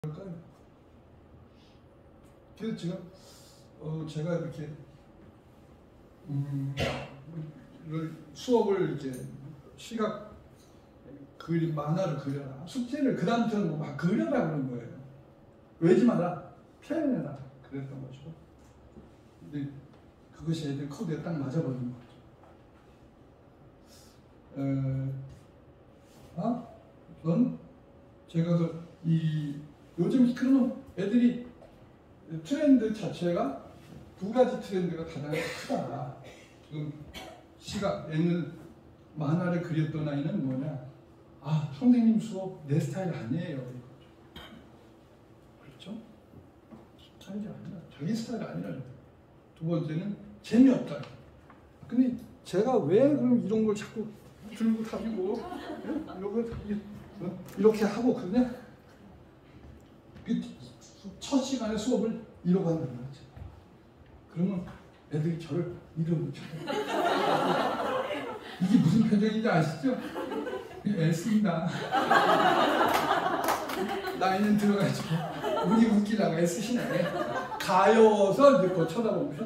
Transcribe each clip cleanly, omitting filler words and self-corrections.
그럴까요? 그래서 지금 제가 이렇게 수업을 이제 시각 그림 만화를 그려라, 숙제를 그 다음부터는 막 그려라 그런 거예요. 외지 마라, 표현해라 그랬던 거죠. 근데 그것이 애들 코드에 딱 맞아버린 거죠. 넌 제가 요즘 그러면 애들이 트렌드 자체가 두 가지 트렌드가 가장 크다. 지금 애는 만화를 그렸던 아이는 뭐냐? 선생님 수업 내 스타일 아니에요. 그렇죠? 스타일이 아니라 자기 스타일 아니라. 두 번째는 재미없다. 근데 제가 왜 그럼 이런 걸 자꾸 들고 다니고 이렇게 하고 그러냐? 첫 시간에 수업을 이러고 한다는 거지. 그러면 애들이 저를 이러고 쳐요. 이게 무슨 표정인지 아시죠? 애씁니다. 나이는 들어가지고 우리 웃기다가 애쓰시네. 가여워서 이제 또 쳐다보고.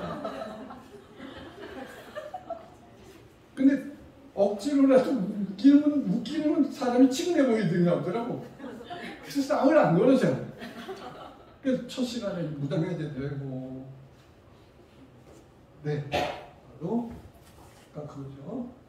근데 억지로라도 웃기는 사람이 친근해 보이더니 없더라고. 그래서 싸움을 안 걸어서. 그래서 첫 시간에 무당해제 되고, 네, 바로 그거죠.